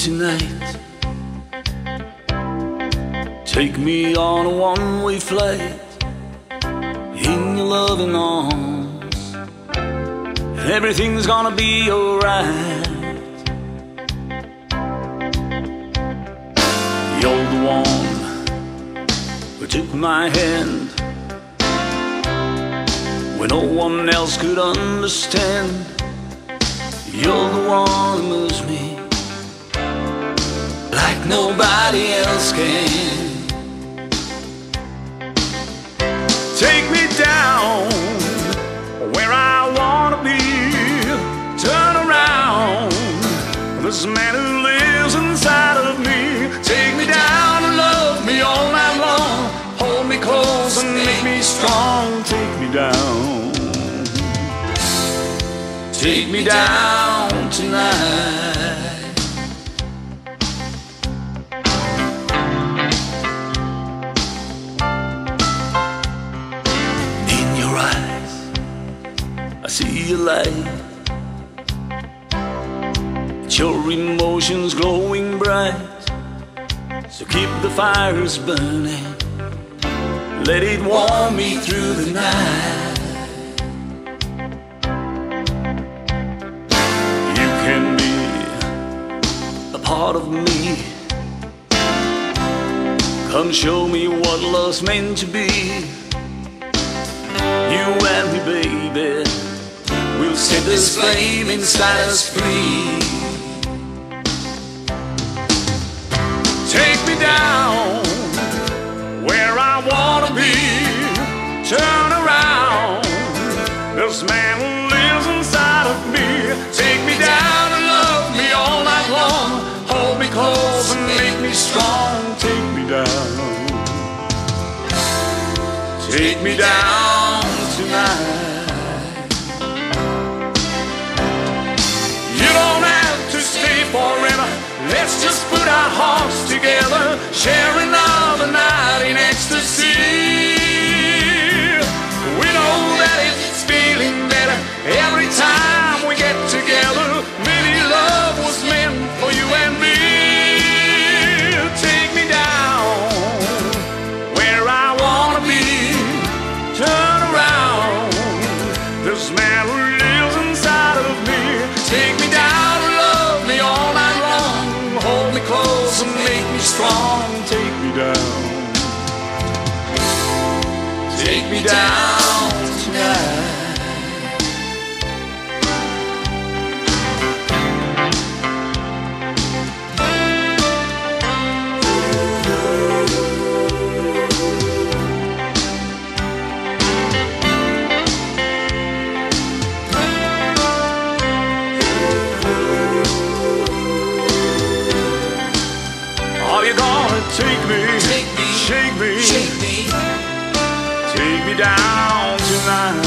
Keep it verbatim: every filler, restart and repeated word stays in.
tonight. Take me on a one-way flight in your loving arms. Everything's gonna be alright. You're the one who took my hand when no one else could understand. You're the one who moves me like nobody else can. Take me down where I wanna be. Turn around, this man who lives inside of me. Take me down and love me all night long. Hold me close and make me strong. Take me down. Take me down tonight. In your eyes, I see a light. It's your emotions glowing bright. So keep the fires burning. Let it warm me through the night. Can be a part of me. Come show me what love's meant to be. You and me, baby, we'll set this flame inside us free. Take me down where I wanna be. Turn around, this man who lives inside of me. Take me down and love me all night long. Hold me close and make me strong. Take me down. Take me down tonight. You don't have to stay forever. Let's just put our hearts together, share another night in ecstasy. We know that it's feeling better every time we get together. Maybe love was meant for you and me. Take me down where I wanna be. Turn around, this man who lives inside of me. Take me down and love me all night long. Hold me close and make me strong. Take me down. Take me down tonight. Are you gonna take me, take me, shake me, shake me, take me down tonight?